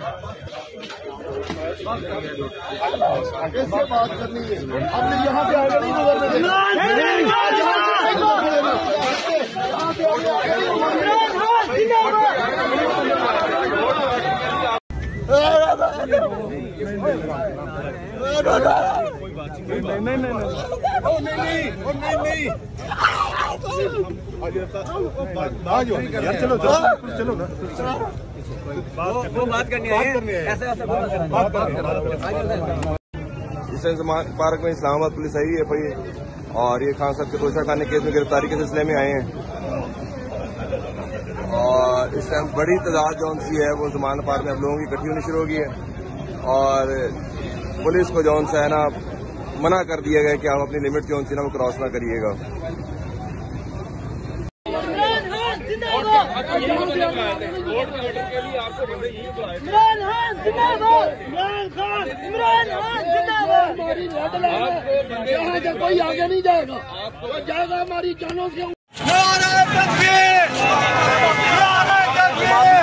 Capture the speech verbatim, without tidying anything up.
कैसे बात करनी है? हमने यहाँ पे आगे नहीं गुजरने देना। नहीं नहीं नहीं नहीं नहीं यार, चलो चलो ना, वो बात करनी है, ऐसा ऐसा बात करनी है। इस पार्क में इस्लामाबाद पुलिस आई है भाई, और ये खान साहब के तोशा खाने केस में गिरफ्तारी के सिलसिले में आए हैं, और इस टाइम बड़ी तादाद जौन सी है वो जमान पार्क में अब लोगों की इकट्ठी होनी शुरू हो गई है, और पुलिस को जौन सा है ना मना कर दिया गया कि आप अपनी लिमिट जौन सी ना वो क्रॉस ना करिएगा। कोई आगे नहीं जाएगा, जाएगा हमारी जानों से।